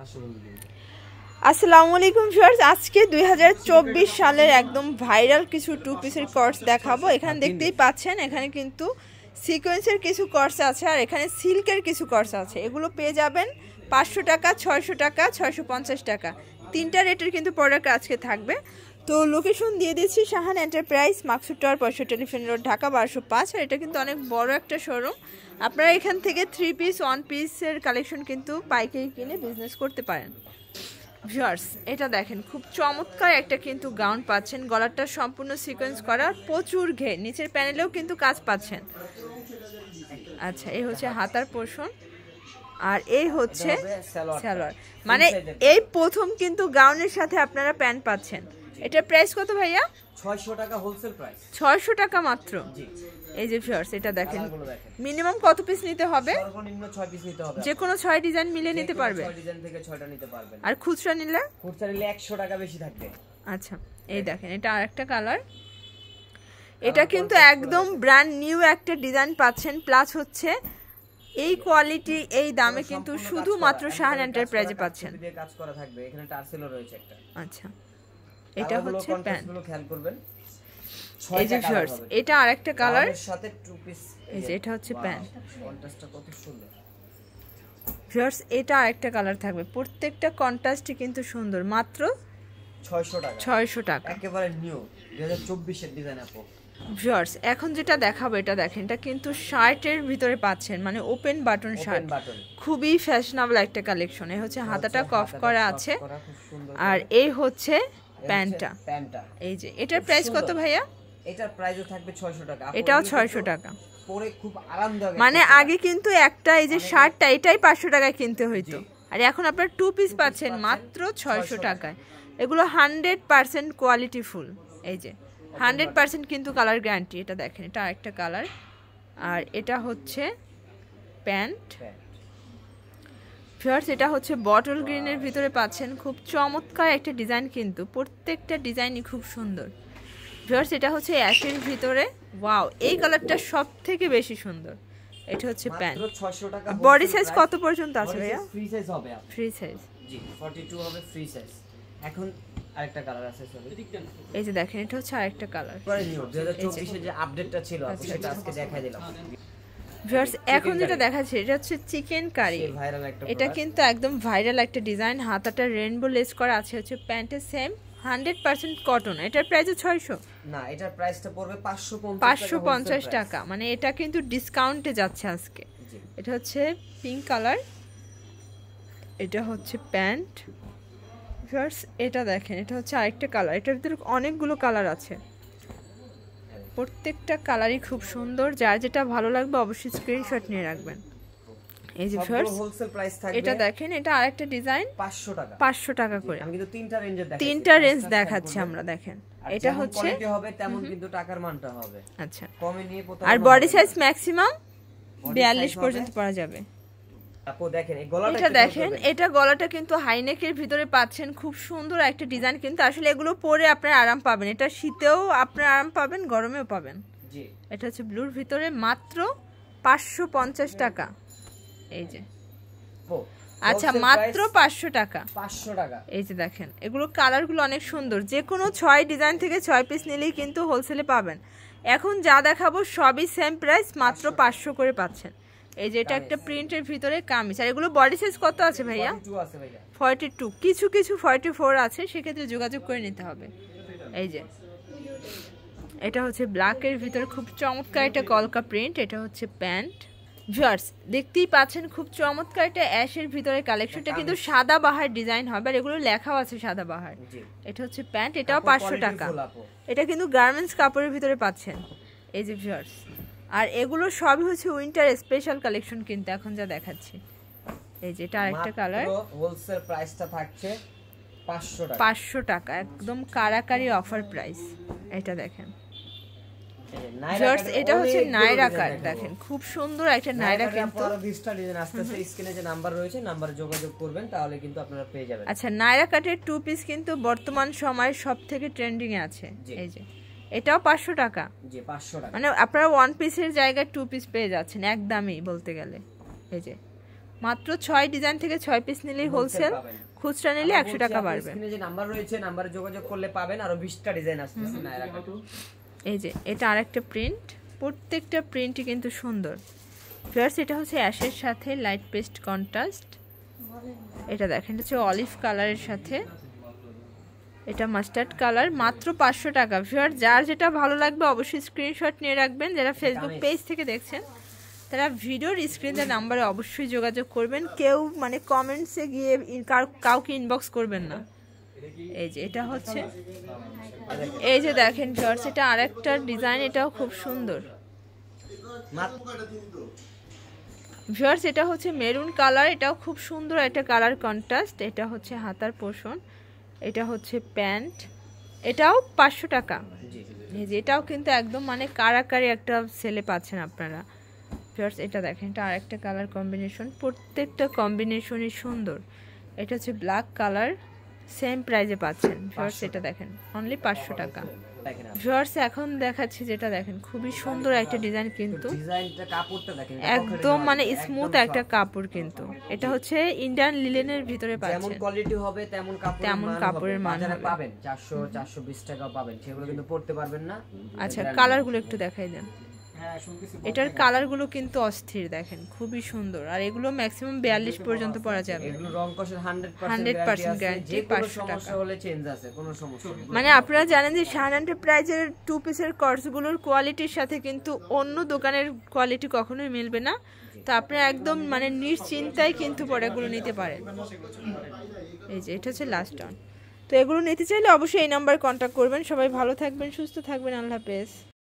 আসসালামু আলাইকুম ভিউয়ার্স, আজকে 2024 সালের একদম ভাইরাল কিছু টু পিসের কর্স দেখাবো। এখানে দেখতেই পাচ্ছেন, এখানে কিন্তু সিকোয়েন্সের কিছু কর্স আছে আর এখানে সিল্কের কিছু কর্স আছে। এগুলো পেয়ে যাবেন 500 টাকা, 600 টাকা, 650 টাকা। তিনটা রেটের কিন্তু প্রোডাক্ট আজকে থাকবে। তো লোকেশন দিয়ে দিচ্ছি, Shahan enterprise, Maksud tower, 65 telephone road, Dhaka 1205। আর এটা কিন্তু অনেক বড় একটা শোরুম। আপনারা এখান থেকে 3 পিস 1 পিসের কালেকশন কিন্তু পাইকারি কিনে বিজনেস করতে পারেন। ভিউয়ার্স, এটা দেখেন, খুব চমৎকার একটা কিন্তু গাউন পাচ্ছেন। গলাটা সম্পূর্ণ সিকোয়েন্স করা, প্রচুর ঘের, নিচের প্যানেলেও কিন্তু কাজ পাচ্ছেন। আচ্ছা, এই হচ্ছে হাতার পোরশন আর এই হচ্ছে সালোয়ার। মানে এই প্রথম কিন্তু গাউনের সাথে আপনারা প্যান্ট পাচ্ছেন। এটার প্রাইস কত ভাইয়া? 600 টাকা হোলসেল প্রাইস। 600 টাকা মাত্র। জি। এই যে ভিউয়ার্স, এটা দেখেন, মিনিমাম কত পিস নিতে হবে? সর্বনিম্ন 6 পিস নিতে হবে। যে কোনো 6 ডিজাইন মিলে নিতে পারবে। 6 ডিজাইন থেকে 6টা নিতে পারবেন। আর খুচরা নিলে? খুচরা নিলে 100 টাকা বেশি থাকবে। আচ্ছা, এই দেখেন, এটা আরেকটা কালার। এটা কিন্তু একদম ব্র্যান্ড নিউ একটা ডিজাইন পাচ্ছেন, প্লাস হচ্ছে এই কোয়ালিটি এই দামে কিন্তু শুধুমাত্র শাহান এন্টারপ্রাইজে পাচ্ছেন। কাজ করা থাকবে, এখানে টার্সেলও রয়েছে একটা। আচ্ছা, এটা হচ্ছে প্যান্ট। গুলো খেয়াল করবেন। এই যে ভিউয়ার্স, এটা আরেকটা কালার এর সাথে টু পিস। এই যে এটা হচ্ছে প্যান্ট। কন্ট্রাস্টটা কত সুন্দর। ভিউয়ার্স, এটা আরেকটা কালার থাকবে। প্রত্যেকটা কন্ট্রাস্টই কিন্তু সুন্দর। মাত্র 600 টাকা। 600 টাকা, একেবারে নিউ 2024 এর ডিজাইন আপু। ভিউয়ার্স, এখন যেটা দেখাবো এটা দেখেন, এটা কিন্তু শার্টের ভিতরে পাচ্ছেন, মানে ওপেন বাটন শার্ট। খুবই ফ্যাশনেবল একটা কালেকশন। এই হচ্ছে হাতাটা কফ করা আছে আর এই হচ্ছে প্যান্টটা। এই যে এটার প্রাইস কত ভাইয়া? এটার প্রাইসও থাকবে 600 টাকা। এটাও 600 টাকা। পরে খুব আরামদায়ক। মানে আগে কিন্তু একটা এই যে শার্টটা এটাই 500 টাকায় কিনতে হইতো, আর এখন আপনারা টু পিস পাচ্ছেন মাত্র 600 টাকায়। এগুলো 100% কোয়ালিটি ফুল। এই যে 100% কিন্তু কালার গ্যারান্টি। এটা দেখেন, এটা আরেকটা কালার আর এটা হচ্ছে প্যান্ট। ভিউয়ার্স, এটা হচ্ছে বটল গ্রিনের ভিতরে পাচ্ছেন। খুব চমৎকার একটা ডিজাইন, কিন্তু প্রত্যেকটা ডিজাইনই খুব সুন্দর। ভিউয়ার্স, এটা হচ্ছে অ্যাশের ভিতরে। ওয়াও, এই কালারটা সব থেকে বেশি সুন্দর। এটা হচ্ছে প্যান্ট। 600 টাকা। বডি সাইজ কত পর্যন্ত আছে ভাইয়া? ফ্রি সাইজ হবে। ফ্রি সাইজ, জি, 42 হবে ফ্রি সাইজ। এখন আরেকটা কালার আছে, সরি। এই যে দেখেন, এটা হচ্ছে আরেকটা কালার। পরে নিউ 2024 এর যে আপডেটটা ছিল সেটা আজকে দেখাই দিলাম। ভিউয়ার্স, এখন যেটা দেখাচ্ছে এটা হচ্ছে চিকেন কারি। এটা কিন্তু একদম ভাইরাল একটা ডিজাইন। হাতাটা রেইনবো লেস করা আছে। হচ্ছে প্যান্টের সেম 100% কটন। এটার প্রাইস 600 না, এটার প্রাইসটা পড়বে 550 টাকা। মানে এটা কিন্তু ডিসকাউন্টে যাচ্ছে আজকে। এটা হচ্ছে পিঙ্ক কালার, এটা হচ্ছে প্যান্ট। ভিউয়ার্স, এটা দেখেন, এটা হচ্ছে আরেকটা কালার। এটার ভিতরে অনেকগুলো কালার আছে, প্রত্যেকটা কালারই খুব সুন্দর। যার যেটা ভালো লাগবে অবশ্যই স্ক্রিনশট নিয়ে রাখবেন। এই যে ভিউয়ার্স, হোলসেল প্রাইস থাকবে। এটা দেখেন, এটা আরেকটা ডিজাইন 500 টাকা। 500 টাকা করে। আমি কিন্তু তিনটা রেঞ্জে দেখাচ্ছি। তিনটা রেঞ্জ দেখাচ্ছি আমরা। দেখেন, এটা হচ্ছে কোয়ালিটি হবে তেমন কিন্তু টাকার মানটা হবে। আচ্ছা, কমে নিয়ে প্রথম। আর বডি সাইজ ম্যাক্সিমাম 42 পর্যন্ত পরা যাবে। আপু দেখেন, এই গলাটা এটা দেখেন, এটা গলাটা কিন্তু হাইনেকের ভিতরে পাচ্ছেন। খুব সুন্দর একটা ডিজাইন, কিন্তু আসলে এগুলো পরে আপনারা আরাম পাবেন। এটা শীতেও আপনারা আরাম পাবেন, গরমেও পাবেন। জি, এটা হচ্ছে ব্লুর ভিতরে, মাত্র 550 টাকা। এই যে, আচ্ছা, মাত্র 500 টাকা। 500 টাকা। এই যে দেখেন, এগুলো কালারগুলো অনেক সুন্দর। যে কোনো 6 ডিজাইন থেকে 6 পিস নিলেই কিন্তু হোলসেলে পাবেন। এখন যা দেখাবো সবই সেম প্রাইস, মাত্র 500 করে পাচ্ছেন। এই যে এটা একটা প্রিন্টের ভিতরে কামিজ। আর এগুলো বডি সাইজ কত আছে ভাইয়া? 42 আছে ভাইয়া। 42, কিছু কিছু 44 আছে, সেক্ষেত্রে যোগাযোগ করে নিতে হবে। এই যে এটা হচ্ছে ব্ল্যাকের ভিতরে খুব চমৎকার একটা কলকা প্রিন্ট। এটা হচ্ছে প্যান্ট। ভিউয়ার্স, দেখতেই পাচ্ছেন, খুব চমৎকার একটা অ্যাশের ভিতরে কালেকশনটা কিন্তু সাদা বাহার ডিজাইন হবে, আর এগুলো লেখাও আছে সাদা বাহার। এটা হচ্ছে প্যান্ট, এটাও 500 টাকা। এটা কিন্তু গার্মেন্টস কাপড়ের ভিতরে পাচ্ছেন। এই যে ভিউয়ার্স, আর এগুলো সবই হচ্ছে উইন্টার স্পেশাল কালেকশন, কিন্তু এখন যা দেখাচ্ছি। এই যে এটা আরেকটা কালার। হোলসেল প্রাইসটা থাকছে 500 টাকা। 500 টাকা, একদম কারাকারি অফার প্রাইস। এটা দেখেন ভিউয়ার্স, এটা হচ্ছে নায়রা কাট। দেখেন, খুব সুন্দর একটা নায়রা, কিন্তু আরো 20টা ডিজাইন আসছে। স্ক্রিনে যে নাম্বার রয়েছে, নম্বরে যোগাযোগ করবেন, তাহলে কিন্তু আপনারা পেয়ে যাবেন। আচ্ছা, নায়রা কাটের টু পিস কিন্তু বর্তমান সময়ে সবথেকে ট্রেন্ডিং এ আছে। এই যে এটাও 500 টাকা। জি, 500 টাকা। মানে আপনারা ওয়ান পিসের জায়গায় টু পিস পেয়ে যাচ্ছেন একদমই বলতে গেলে। এই যে মাত্র 6 ডিজাইন থেকে 6 পিস নিলেই হোলসেল, খুচরা নিলে 100 টাকা বাড়বে। স্ক্রিনে যে নাম্বার রয়েছে নাম্বারে যোগাযোগ করলে পাবেন, আরো 20টা ডিজাইন আসছে না এর আগে। এই যে এটা আরেকটা প্রিন্ট, প্রত্যেকটা প্রিন্টই কিন্তু সুন্দর। ভিউয়ার্স এটা হচ্ছে অ্যাশের সাথে লাইট পেস্ট কন্ট্রাস্ট, এটা দেখেন এটা হচ্ছে অলিভ কালারের সাথে, এটা মাস্টার্ড কালার, মাত্র 500 টাকা। ভিউয়ার্স যার যেটা ভালো লাগবে অবশ্যই স্ক্রিনশট নিয়ে রাখবেন। যারা ফেসবুক পেজ থেকে দেখছেন তারা ভিডিওর স্ক্রিনের নাম্বারে অবশ্যই যোগাযোগ করবেন। কেউ মানে কমেন্টসে গিয়ে কাউকে ইনবক্স করবেন না। এই যে এটা হচ্ছে, এই যে দেখেন ভিউয়ার্স এটা আরেকটা ডিজাইন, এটাও খুব সুন্দর। ভিউয়ার্স এটা হচ্ছে মেরুন কালার, এটাও খুব সুন্দর একটা কালার কন্ট্রাস্ট। এটা হচ্ছে হাতার পোর্শন, এটা হচ্ছে প্যান্ট, এটাও 500 টাকা। এই যে এটাও কিন্তু একদম মানে কারাকারি একটা সেলে পাচ্ছেন আপনারা। ভিউয়ার্স এটা দেখেন এটা আরেকটা কালার কম্বিনেশন, প্রত্যেকটা কম্বিনেশনই সুন্দর। এটা হচ্ছে ব্ল্যাক কালার, সেম প্রাইজে পাচ্ছেন। ভিউয়ার্স এটা দেখেন অনলি 500 টাকা। ভিউয়ার্স এখন দেখাচ্ছি যেটা দেখেন খুবই সুন্দর একটা ডিজাইন, কিন্তু ডিজাইনটা কাপড়টা দেখেন একদম মানে স্মুথ একটা কাপড়, কিন্তু এটা হচ্ছে ইন্ডিয়ান লিলেনের ভিতরে পাচ্ছেন। যেমন কোয়ালিটি হবে তেমন কাপড়ের মান বাজারে পাবেন 400 420 টাকা পাবেন, সেগুলো কিন্তু পড়তে পারবেন না। আচ্ছা কালারগুলো একটু দেখাই দেন। এটার কালারগুলো কিন্তু অস্থির, দেখেন খুবই সুন্দর। আর এগুলো ম্যাক্সিমাম 42 পর্যন্ত পরা যাবে। এগুলো রং কষের 100% গ্যারান্টি, 500 টাকা হলে চেঞ্জ আছে, কোনো সমস্যা নেই। মানে আপনারা জানেন যে শাহান এন্টারপ্রাইজের টু পিসের কর্সগুলোর কোয়ালিটির সাথে কিন্তু অন্য দোকানের কোয়ালিটি কখনোই মিলবে না। তো আপনারা একদম মানে নিশ্চিন্তায় কিন্তু প্রোডাক্টগুলো নিতে পারেন। এই যে এটা হচ্ছে লাস্ট অন। তো এগুলো নিতে চাইলে অবশ্যই এই নাম্বারে কন্ট্যাক্ট করবেন। সবাই ভালো থাকবেন, সুস্থ থাকবেন, আল্লাহ হাফেজ।